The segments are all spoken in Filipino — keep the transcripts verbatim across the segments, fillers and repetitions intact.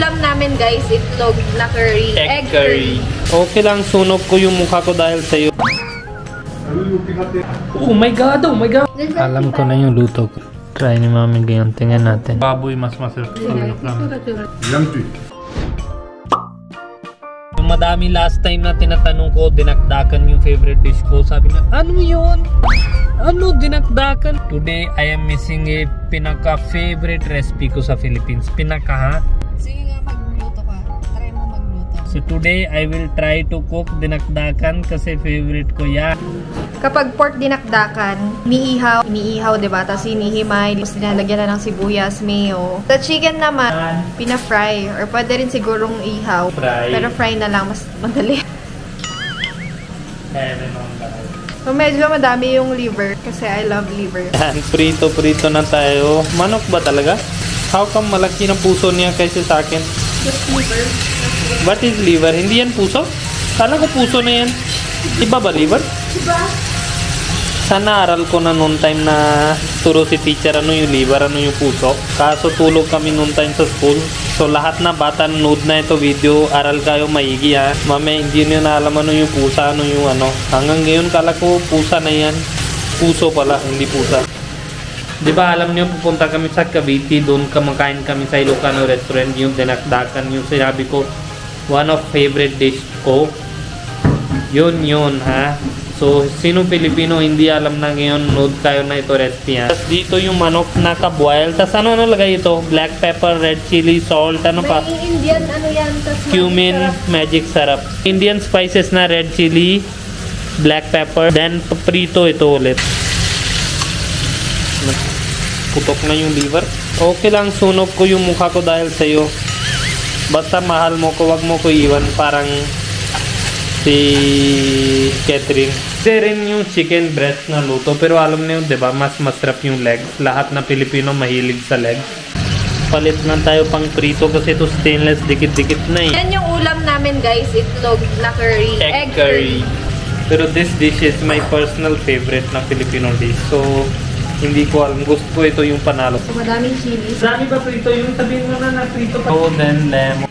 ulam namin guys, itlog na curry. Egg, Egg curry. curry. Okay lang, sunog ko yung mukha ko dahil sa'yo. Oh my god, oh my god. Alam ko na yung luto ko. Try ni mami ngayon, tingnan natin. Baboy mas masarap. Yung madami last time na tinatanong ko, dinakdakan yung favorite dish ko. Sabi na, ano yun? Ano dinakdakan? Today, I am missing a pinaka-favorite recipe ko sa Philippines. Pinaka ha? Sige nga, magluto ka. Try mo magluto. So today, I will try to cook dinakdakan kasi favorite ko yan. Kapag pork dinakdakan, iniihaw, iniihaw, diba? Tapos hinihimay, tapos dinalagyan na ng sibuyas, mayo. Sa chicken naman, pina-fry. Or pwede rin sigurong ihaw. Fry. Pero fry na lang, mas madali. Heaven on God. So medyo madami yung liver kasi I love liver. Yan, prito-prito na tayo. Manok ba talaga? How come malaki ng puso niya kaysa sa akin? Just liver. What is liver? Hindi yan puso? Kala ko puso na yan. Iba ba liver? Diba? Sana aral ko na noon time na turo si teacher ano yung liver, ano yung puso. Kaso tulog kami noon time sa school. So lahat na bata nanood na ito video, aral kayo maigi ha. Mame, hindi nyo na alam ano yung pusa, ano yung ano. Hanggang ngayon kala ko pusa na yan. Puso pala, hindi pusa. Diba alam nyo, pupunta kami sa Cavite, doon kumakain kami sa Ilocano restaurant, yung dinakdakan, yung sinabi ko, one of favorite dish ko. Yun yun ha. So, sino Pilipino hindi alam na ngayon, nood kayo na ito recipe ha. Tapos dito yung manok na ka-boil. Tapos ano nalagay ito? Black pepper, red chili, salt, ano pa? May Indian ano yan. Cumin, magic syrup. Indian spices na red chili, black pepper, then paprito ito ulit. Putok na yung liver. Okay lang, sunog ko yung mukha ko dahil sa'yo. Basta mahal mo ko, wag mo ko iwan. Parang si Catherine. Kasi rin yung chicken breast na luto. Pero alam niyo, diba, mas masarap yung legs. Lahat na Pilipino mahilig sa legs. Palit lang tayo pang prito kasi ito stainless, dikit-dikit na eh. Yan yung ulam namin guys, itlog na curry. Egg, Egg curry. curry. Pero this dish is my personal favorite na Filipino dish. So, hindi ko alam. Gusto ko ito yung panalo. So, madaming chili. Dami ba prito? Yung sabihin mo na na prito pa. Oh, then lemon.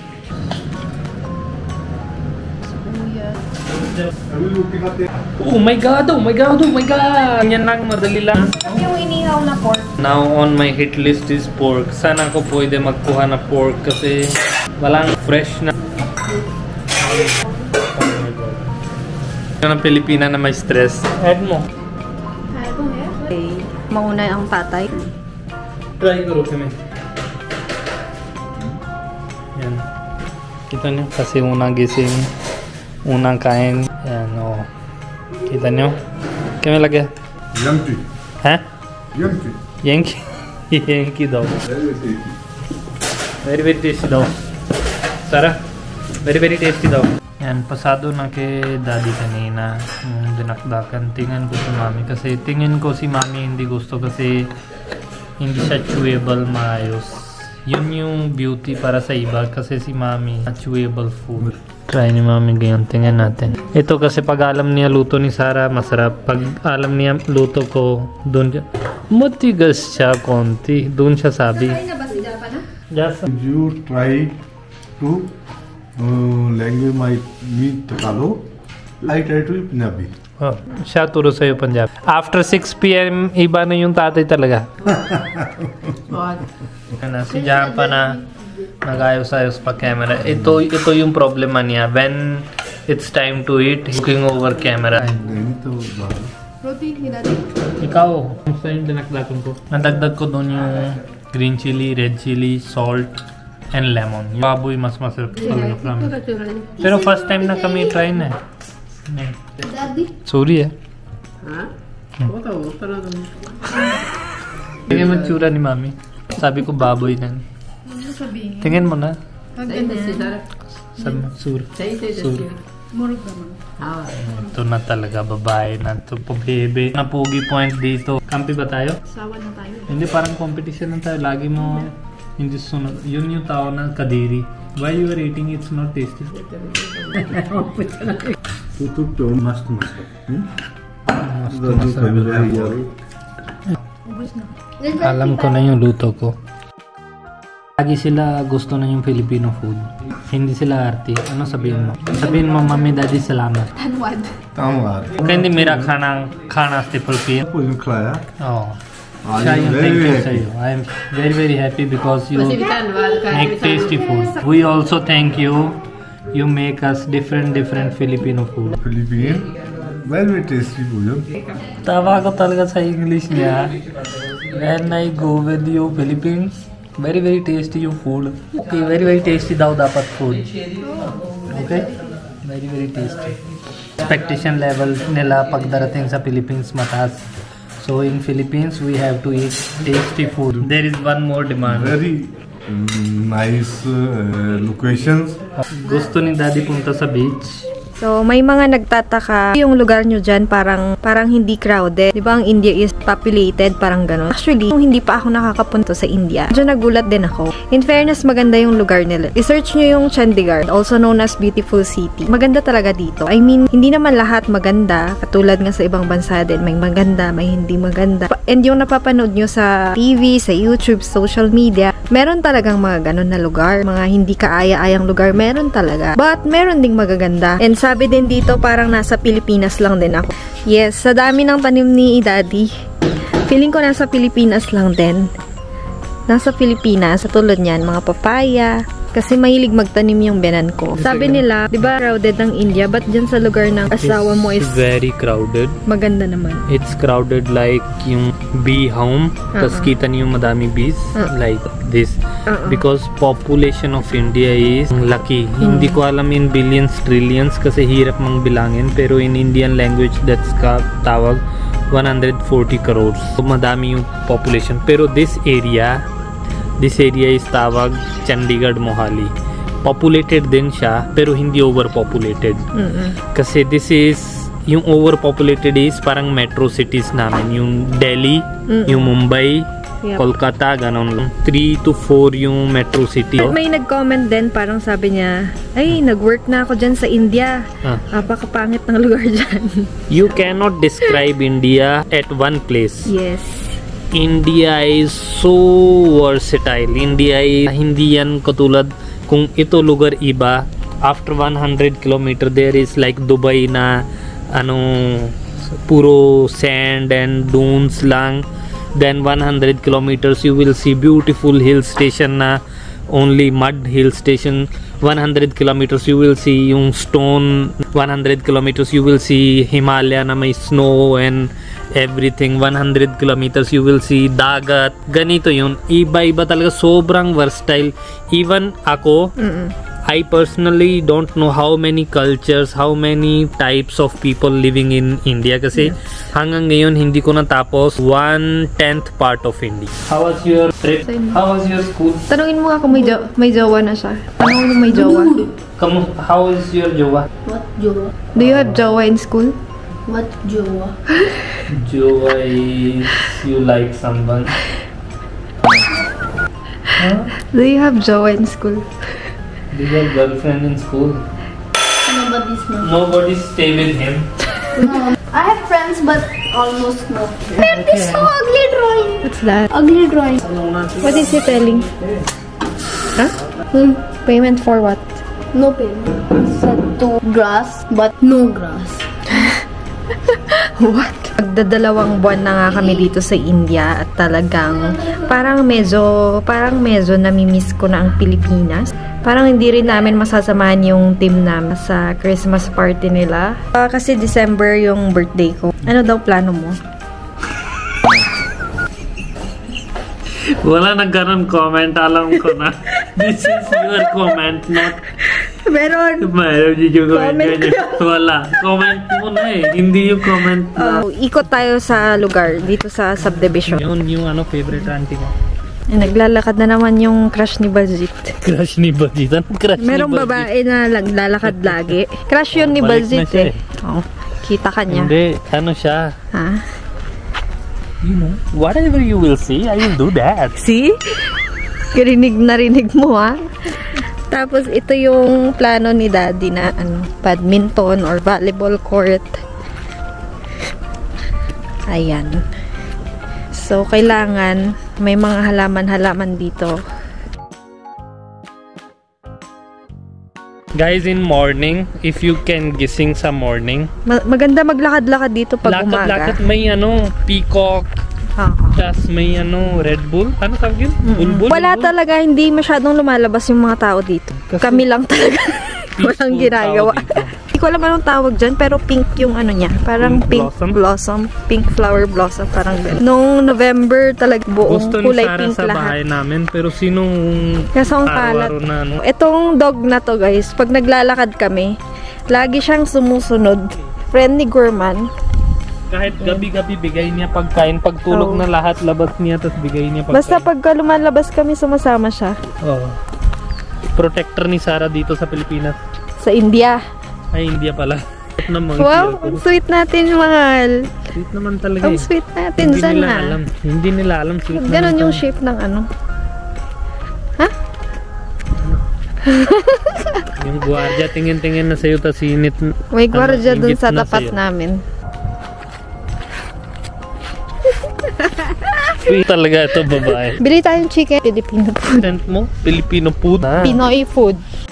Oh my god, oh my god, oh my god. Yan lang, madali lang. Yung inihaw na pork. Now on my hit list is pork. Sana ko pwede magkuha na pork kasi walang fresh na. Oh my god. Yung ng Pilipina na may stress. Add mo. Okay. Mauna ang patay. Try ko kami. Yan. Kita niyo kasi unang gising. Unang kain. Yan, o. Oh. Kita nyo? Kaya may lagay? Yankee. Ha? Yankee. Yankee? Yankee daw. Very, very tasty daw. Sarah? Very, very tasty daw. Yan, pasado na kay daddy kanina. Yung dinakdakan. Tingnan ko si mami. Kasi tingin ko si mami hindi gusto kasi hindi siya chewable maayos. Yun yung beauty para sa iba kasi si mami chewable food. Try ni mami ngayon, tingnan natin. Ito kasi pag alam niya luto ni Sarah, masarap. Pag alam niya luto ko, doon siya. Matigas siya konti. Doon siya sabi. Nakain na ba si Japa na? Yes. You try to uh, language my me Tagalog. I try to Punjabi. Oh, siya turo sa'yo Punjabi. After six p m, iba na yung tatay talaga. Ano, si Japa na nag-ayos-ayos pa camera. Ito ito yung problema niya. When it's time to eat, he's looking over camera. Roti, hinati. Ikaw, kumusta yung dinakdakan ko? Nadagdag ko doon yung green chili, red chili, salt, and lemon. Yung baboy mas masarap talaga from. Pero first time na kami try na. Sorry eh. Ha? Tingnan mo tsura ni mami. Sabi ko baboy na. Tingin mo na. Sabi mo, sur. Sur. Ito na talaga, babae na ito. Pabebe. Napugi point dito. Kampi ba tayo? Sawa na tayo. Hindi, parang competition lang tayo. Lagi mo hindi sunod. Yun yung tao ng kadiri. Why you are eating, it's not tasty. Tutuk to must must. Hmm? Alam ko na yung luto ko. Lagi sila gusto na yung Filipino food. Hindi sila arty. Ano sabihin mo? Sabihin mo, mami, daddy, salamat. Tanwad. Tamar. Kaya hindi mera khana, khana ste Philippine. Pulin khilaya. Oh. I Siya am yung very thank you happy. sa'yo. I am very very happy because you Tanwad. make tasty food. We also thank you. You make us different different Filipino food. Philippine. Very very tasty food. Tawa ko talaga sa English niya. When I go with you Philippines, very very tasty yung food. Okay, very very tasty daw dapat food. Okay? Very very tasty. Expectation level nila pagdarating sa Philippines mataas. So in Philippines we have to eat tasty food. There is one more demand. Very mm, nice uh, locations. Gusto ni Daddy punta sa beach. So, may mga nagtataka yung lugar nyo dyan parang, parang hindi crowded. Di ba ang India is populated? Parang gano'n. Actually, kung hindi pa ako nakakapunto sa India, medyo nagulat din ako. In fairness, maganda yung lugar nila. I-search nyo yung Chandigarh, also known as Beautiful City. Maganda talaga dito. I mean, hindi naman lahat maganda. Katulad nga sa ibang bansa din, may maganda, may hindi maganda. And yung napapanood nyo sa T V, sa YouTube, social media, meron talagang mga gano'n na lugar. Mga hindi kaaya-ayang lugar, meron talaga. But, meron ding magaganda. And sabi din dito, parang nasa Pilipinas lang din ako. Yes, sa dami ng tanim ni Daddy, feeling ko nasa Pilipinas lang din. Nasa Pilipinas, sa tulad niyan, mga papaya. Kasi mahilig magtanim yung biyanan ko. Sabi nila, di ba crowded ng India, but dyan sa lugar ng asawa mo is very crowded. maganda naman. It's crowded like yung bee home. Uh-uh. Tas kita niyo madami bees Uh-uh. like this. Uh-uh. Because population of India is lucky. Mm. Hindi ko alam in billions, trillions kasi hirap mang bilangin. Pero in Indian language that's ka tawag one hundred forty crores. So madami yung population. Pero this area This area is tawag Chandigarh Mohali. Populated din siya pero hindi overpopulated. Mm-mm. Kasi this is yung overpopulated is parang metro cities namin. Yung Delhi, Mm-mm. yung Mumbai, Yep. Kolkata, ganon. three to four yung metro city. May nag-comment din, parang sabi niya, ay, nag-work na ako dyan sa India. Ah. Napakapangit ng lugar dyan. You cannot describe India at one place. Yes. India is so versatile. India ay hindi yan katulad kung ito lugar iba. After one hundred kilometer there is like Dubai na ano puro sand and dunes lang. Then one hundred kilometers you will see beautiful hill station na only mud hill station. One hundred kilometers you will see yung stone. One hundred kilometers you will see Himalaya na may snow and everything. One hundred kilometers you will see dagat. Ganito yun. Iba-iba talaga. Sobrang versatile. Even ako, Mm-mm. I personally don't know how many cultures, how many types of people living in India kasi hanggang ngayon hindi ko natapos one-tenth part of India. How was your trip? How was your school? Tanungin mo nga kung may, jo may jowa na siya. Tanungin mo may jowa. Kamu, how is your jowa? What jowa? Do you have jowa in school? What jowa? Jowa is you like someone. Huh? Do you have jowa in school? Do you have girlfriend in school? Nobody's not. Nobody stay with him. No. I have friends, but almost no. That is so ugly drawing. What's that? Ugly drawing. What is he telling? Huh? Hmm. Payment for what? No payment. Said to grass, but no grass. What? Magdadalawang buwan na nga kami dito sa India at talagang parang medyo, parang medyo namimiss ko na ang Pilipinas. Parang hindi rin namin masasamahan yung team namin sa Christmas party nila. Uh, kasi December yung birthday ko. Ano daw plano mo? Wala nagkaroon comment. Alam ko na. This is your comment, not Meron! Mayroon yung comment. Comment ko. Wala. Comment mo na eh. Hindi yung comment na. Uh, ikot tayo sa lugar dito sa subdivision. Yun yung ano, favorite auntie ko. Eh, naglalakad na naman yung crush ni Baljeet. Crush ni Baljeet. Anong crush Merong ni Baljeet? babae na naglalakad lagi. Crush yun ni Oh, balik na Baljeet siya eh. Oh, kita ka niya. Hindi. Ano siya? Ha? You know, whatever you will see, I will do that. See? Kirinig na rinig mo ha. Tapos ito yung plano ni Daddy na ano, badminton or volleyball court. Ayan. So, kailangan may mga halaman-halaman dito. Guys, in morning, if you can gising sa morning, Ma- maganda maglakad-lakad dito pag umaga. lakad-lakad may ano, peacock, Oo. tas may ano, Red Bull. Ano tawag yun? Bulbul? Wala Bulbul? talaga, hindi masyadong lumalabas yung mga tao dito. Kasi Kami lang talaga. Walang peaceful ginagawa. tao dito. Hindi ko alam anong tawag dyan, pero pink yung ano niya. Parang Pink pink, blossom? blossom. Pink flower blossom. Parang gano'n. Nung November talaga buong Gusto ni kulay Sarah pink sa lahat. bahay namin, pero sinong Kasi ang kalat. araw-araw na ano? Itong dog na to guys, pag naglalakad kami, lagi siyang sumusunod. Friend ni Gorman. Kahit gabi-gabi bigay niya pagkain, pagtulog Oo. na lahat, labas niya, tapos bigay niya pagkain. Basta pagka lumalabas kami, sumasama siya. Oo. Protector ni Sarah dito sa Pilipinas. Sa India. Ay, India pala. Naman, Wow, ang sweet natin, mahal. Sweet naman talaga Ang eh. sweet natin, Hindi nila sana. alam. Hindi nila alam. Sweet Ganon naman yung to. shape ng ano. Ha? Yung guardia, tingin-tingin na sa'yo, tas init. May gwardiya Ano, dun inggit sa na tapat sa'yo. namin. Sweet talaga ito, babae. Bili tayong chicken. Filipino food. Tent mo? Filipino food. Ah. Pinoy food.